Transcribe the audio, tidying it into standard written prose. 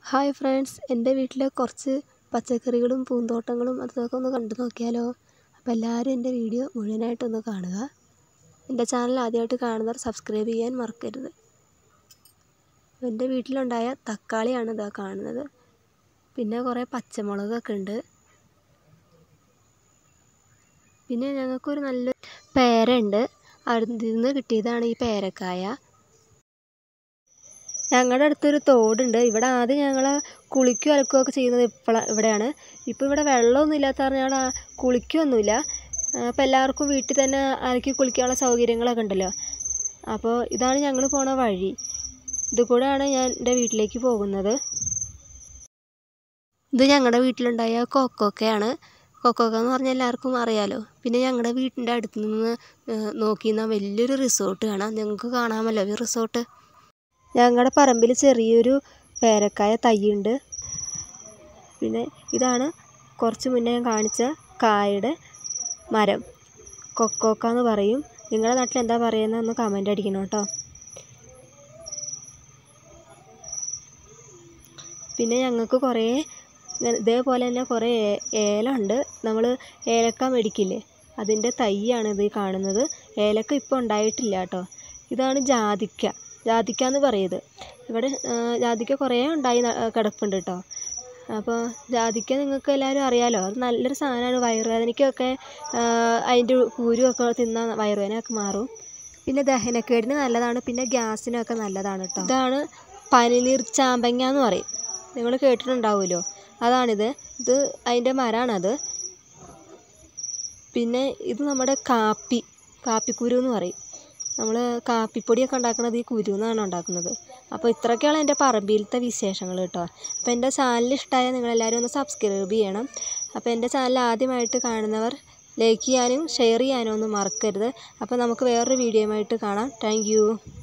Hi friends, എൻ്റെ വീട്ടിലെ കുറച്ച് പച്ചക്കറികളും പൂന്തോട്ടങ്ങളും അതൊക്കെ ഒന്ന് കണ്ടു നോക്കിയാലോ? അപ്പോൾ എല്ലാവരും എൻ്റെ വീഡിയോ മുഴുവനായിട്ടൊന്ന് കാണുക. എൻ്റെ ചാനൽ ആദ്യമായിട്ട് കാണുന്നവർ സബ്സ്ക്രൈബ് ചെയ്യാൻ മറക്കരുത്. എൻ്റെ വീട്ടിലുണ്ടായ തക്കാളിയാണ് ഇതാ കാണുന്നത്. പിന്നെ കുറേ പച്ചമുളകൊക്കെ ഉണ്ട്. പിന്നെ ഞങ്ങൾക്കൊരു നല്ല പേരയുണ്ട്. അതിൽ നിന്ന് കിട്ടിയതാണ് ഈ പേരക്കായ. ഞങ്ങളുടെ അടുത്തൊരു തോടുണ്ട്. ഇവിടെ ആദ്യം ഞങ്ങൾ കുളിക്കുകയും അലക്കുകയൊക്കെ ചെയ്യുന്നത് ഇവിടെയാണ്. ഇപ്പോൾ ഇവിടെ വെള്ളമൊന്നും ഇല്ലാത്ത കാരണം ഞങ്ങൾ കുളിക്കുകയൊന്നുമില്ല. അപ്പോൾ എല്ലാവർക്കും വീട്ടിൽ തന്നെ അലക്കി കുളിക്കാനുള്ള സൗകര്യങ്ങളൊക്കെ ഉണ്ടല്ലോ. അപ്പോൾ ഇതാണ് ഞങ്ങൾ പോണ വഴി. ഇത് കൂടെയാണ് ഞാൻ എൻ്റെ വീട്ടിലേക്ക് പോകുന്നത്. ഇത് ഞങ്ങളുടെ വീട്ടിലുണ്ടായ കൊക്കോക്കയാണ്. കൊക്കോക്ക എന്ന് പറഞ്ഞാൽ എല്ലാവർക്കും അറിയാലോ. പിന്നെ ഞങ്ങളുടെ വീട്ടിൻ്റെ അടുത്ത് നിന്ന് നോക്കിയിരുന്ന വലിയൊരു റിസോർട്ട് കാണാം. നിങ്ങൾക്ക് കാണാമല്ലോ ഈ റിസോർട്ട്. ഞങ്ങളുടെ പറമ്പിൽ ചെറിയൊരു പേരക്കായ തൈയുണ്ട്. പിന്നെ ഇതാണ് കുറച്ച് മുന്നേ ഞാൻ കാണിച്ച കായയുടെ മരം. കൊക്കോക്ക എന്ന് പറയും. നിങ്ങളുടെ നാട്ടിൽ എന്താ പറയുന്നതെന്ന് കമൻ്റ് അടിക്കണം കേട്ടോ. പിന്നെ ഞങ്ങൾക്ക് കുറേ ഇതേപോലെ തന്നെ കുറേ ഏലമുണ്ട്. നമ്മൾ ഏലക്ക മേടിക്കില്ലേ, അതിൻ്റെ തൈയാണ് ഇത് കാണുന്നത്. ഏലക്ക ഇപ്പോൾ ഉണ്ടായിട്ടില്ല കേട്ടോ. ഇതാണ് ജാതിക്ക എന്ന് പറയുന്നത്. ഇവിടെ ജാതിക്ക കുറേ ഉണ്ടായി കിടപ്പുണ്ട് കേട്ടോ. അപ്പോൾ ജാതിക്ക നിങ്ങൾക്ക് എല്ലാവരും അറിയാമല്ലോ. അത് നല്ലൊരു സാധനമാണ്. വയറുവേദനയ്ക്കൊക്കെ അതിൻ്റെ കുരുവൊക്കെ തിന്നാൽ വയറുവേദനയൊക്കെ മാറും. പിന്നെ ദഹനക്കേടിന് നല്ലതാണ്. പിന്നെ ഗ്യാസിനൊക്കെ നല്ലതാണ് കേട്ടോ. ഇതാണ് പനിനീർ ചാമ്പങ്ങ എന്ന് പറയും. നിങ്ങൾ കേട്ടിട്ടുണ്ടാവുമല്ലോ. അതാണിത്. ഇത് അതിൻ്റെ മരമാണത്. പിന്നെ ഇത് നമ്മുടെ കാപ്പിക്കുരു എന്ന് പറയും. നമ്മൾ കാപ്പിപ്പൊടിയൊക്കെ ഉണ്ടാക്കുന്നത് ഈ കുരു എന്നാണ് ഉണ്ടാക്കുന്നത്. അപ്പോൾ ഇത്രയൊക്കെയാണ് എൻ്റെ പറമ്പിലത്തെ വിശേഷങ്ങൾ കേട്ടോ. അപ്പോൾ എൻ്റെ ചാനൽ ഇഷ്ടമായാൽ നിങ്ങളെല്ലാവരും ഒന്ന് സബ്സ്ക്രൈബ് ചെയ്യണം. അപ്പോൾ എൻ്റെ ചാനൽ ആദ്യമായിട്ട് കാണുന്നവർ ലൈക്ക് ചെയ്യാനും ഷെയർ ചെയ്യാനും ഒന്നും മറക്കരുത്. അപ്പോൾ നമുക്ക് വേറൊരു വീഡിയോയുമായിട്ട് കാണാം. Thank U.